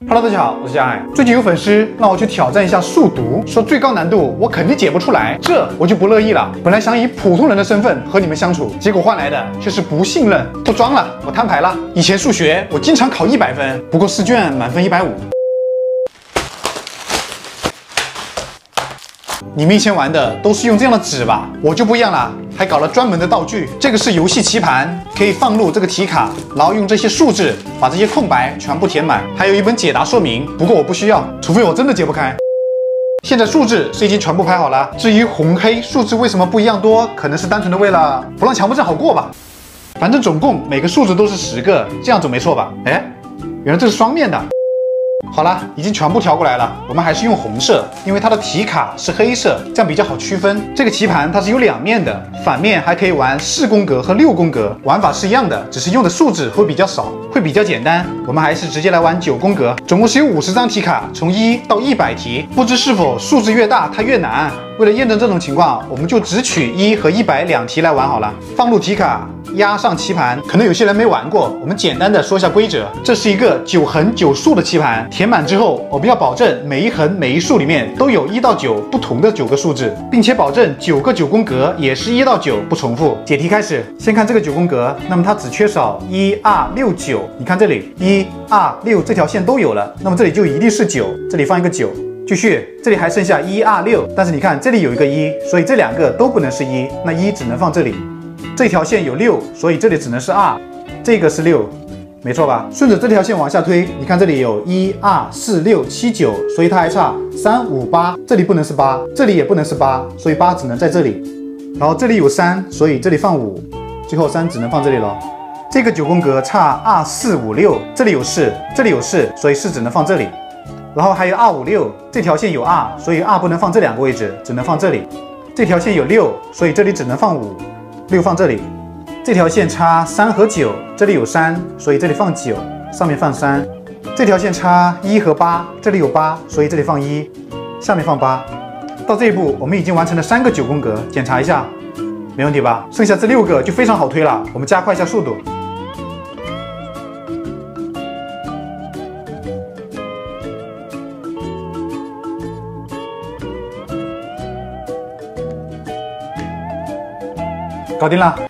Hello， 大家好，我是佳爱。最近有粉丝让我去挑战一下数独，说最高难度我肯定解不出来，这我就不乐意了。本来想以普通人的身份和你们相处，结果换来的却是不信任。不装了，我摊牌了。以前数学我经常考100分，不过试卷满分150。你们以前玩的都是用这样的纸吧？我就不一样了，还搞了专门的道具。这个是游戏棋盘，可以放入这个题卡，然后用这些数字把这些空白全部填满。还有一本解答说明，不过我不需要，除非我真的解不开。现在数字是已经全部排好了。至于红黑数字为什么不一样多，可能是单纯的为了不让强迫症好过吧。反正总共每个数字都是10个，这样总没错吧？哎，原来这是双面的。好了，已经全部调过来了。我们还是用红色，因为它的题卡是黑色，这样比较好区分。这个棋盘它是有2面的，反面还可以玩4宫格和6宫格，玩法是一样的，只是用的数字会比较少，会比较简单。我们还是直接来玩9宫格，总共是有50张题卡，从1到100题。不知是否数字越大它越难？为了验证这种情况，我们就只取1和100两题来玩好了。放入题卡，压上棋盘。可能有些人没玩过，我们简单的说一下规则。这是一个9横9竖的棋盘，填满之后，我们要保证每一横每一竖里面都有1到9不同的9个数字，并且保证9个9宫格也是1到9不重复。解题开始，先看这个9宫格，那么它只缺少1、2、6、9。你看这里1、2、6这条线都有了，那么这里就一定是9，这里放一个9。继续，这里还剩下1、2、6，但是你看这里有一个1，所以这2个都不能是1，那1只能放这里。这条线有6，所以这里只能是2，这个是6，没错吧？顺着这条线往下推，你看这里有1、2、4、6、7、9，所以它还差3、5、8，这里不能是8，这里也不能是8，所以8只能在这里。然后这里有3，所以这里放5，最后3只能放这里了。这个9宫格差2、4、5、6，这里有4，这里有4，所以4只能放这里。然后还有2、5、6，这条线有2，所以2不能放这2个位置，只能放这里。这条线有6，所以这里只能放5，6放这里。这条线差3和9，这里有3，所以这里放9，上面放3。这条线差1和8，这里有8，所以这里放1，下面放8。到这一步，我们已经完成了3个9宫格，检查一下，没问题吧？剩下这6个就非常好推了，我们加快一下速度。搞定了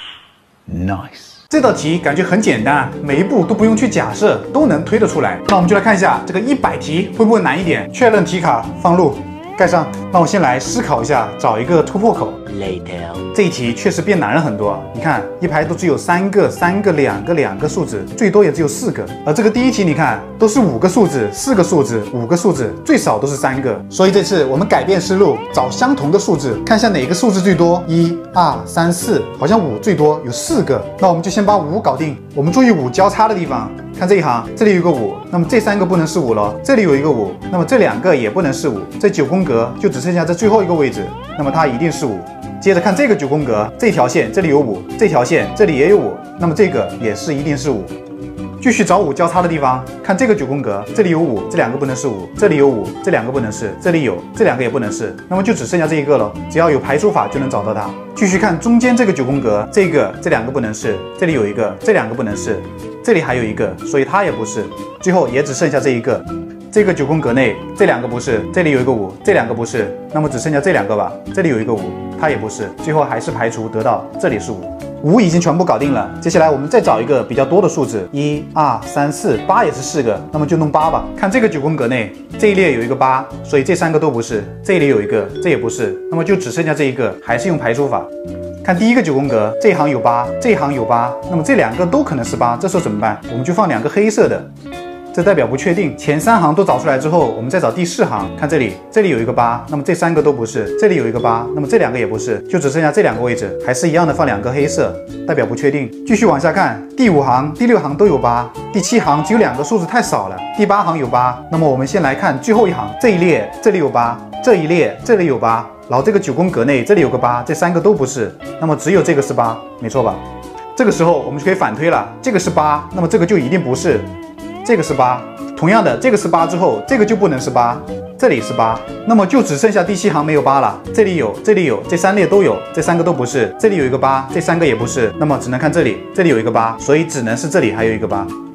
，nice。这道题感觉很简单，每一步都不用去假设，都能推得出来。那我们就来看一下这个100题会不会难一点。确认题卡，放入，盖上。那我先来思考一下，找一个突破口。Later， 这一题确实变难了很多。你看，一排都只有3个、2个数字，最多也只有4个。而这个第一题，你看都是5个数字、4个数字、5个数字，最少都是3个。所以这次我们改变思路，找相同的数字，看一下哪个数字最多。1、2、3、4，好像5最多，有4个。那我们就先把5搞定。我们注意5交叉的地方，看这一行，这里有个5，那么这3个不能是5了。这里有一个5，那么这2个也不能是5。这9宫格就只剩下这最后一个位置，那么它一定是5。接着看这个9宫格，这条线这里有5，这条线这里也有5，那么这个也是一定是5。继续找5交叉的地方，看这个9宫格，这里有5，这2个不能是5，这里有5，这2个不能是，这里有，这2个也不能是，那么就只剩下这一个了。只要有排除法就能找到它。继续看中间这个9宫格，这2个不能是，这里有一个，这2个不能是，这里还有一个，所以它也不是。最后也只剩下这一个。这个9宫格内这2个不是，这里有一个5，这2个不是，那么只剩下这2个吧。这里有一个5，它也不是，最后还是排除得到这里是5已经全部搞定了。接下来我们再找一个比较多的数字，1、2、3、4， 8也是4个，那么就弄8吧。看这个9宫格内这一列有一个8，所以这3个都不是，这里有一个，这也不是，那么就只剩下这一个，还是用排除法。看第一个9宫格，这一行有8，这一行有8，那么这2个都可能是8，这时候怎么办？我们就放2个黑色的。这代表不确定。前3行都找出来之后，我们再找第4行，看这里有一个8，那么这3个都不是，这里有一个8，那么这2个也不是，就只剩下这2个位置，还是一样的放2个黑色，代表不确定。继续往下看，第5行、第6行都有8，第7行只有2个数字太少了，第8行有8。那么我们先来看最后一行，这一列这里有8，这一列这里有8，然后这个9宫格内这里有个8，这3个都不是，那么只有这个是8，没错吧？这个时候我们就可以反推了，这个是8，那么这个就一定不是。这个是8，同样的，这个是8之后，这个就不能是8，这里是8，那么就只剩下第7行没有8了。这里有，这里有，这3列都有，这3个都不是。这里有一个8，这3个也不是，那么只能看这里，这里有一个8，所以只能是这里还有一个8。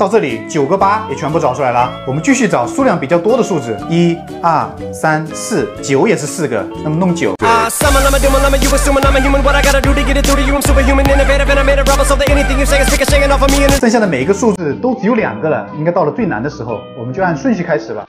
到这里9个8也全部找出来了。我们继续找数量比较多的数字，1、2、3、4、9也是4个，那么弄9。剩下的每一个数字都只有2个了，应该到了最难的时候，我们就按顺序开始吧。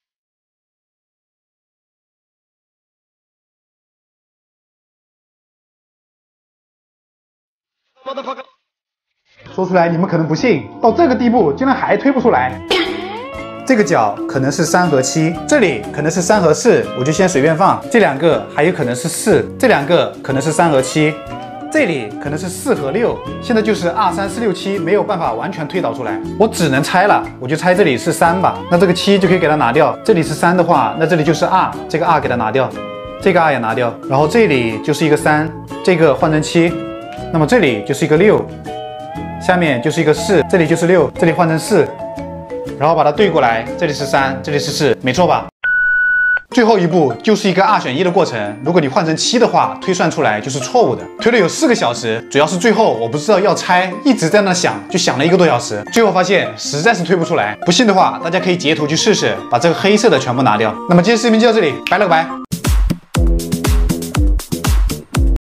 说出来你们可能不信，到这个地步竟然还推不出来。这个角可能是3和7，这里可能是3和4，我就先随便放。这2个还有可能是4，这2个可能是3和7，这里可能是4和6。现在就是2、3、4、6、7没有办法完全推导出来，我只能猜了，我就猜这里是3吧。那这个7就可以给它拿掉，这里是3的话，那这里就是2，这个2给它拿掉，这个2也拿掉，然后这里就是一个3，这个换成7，那么这里就是一个6。下面就是一个4，这里就是6，这里换成4，然后把它对过来，这里是3，这里是4，没错吧？最后一步就是一个2选1的过程，如果你换成7的话，推算出来就是错误的。推了有4个小时，主要是最后我不知道要猜，一直在那想，就想了1个多小时，最后发现实在是推不出来。不信的话，大家可以截图去试试，把这个黑色的全部拿掉。那么今天视频就到这里，拜了个拜。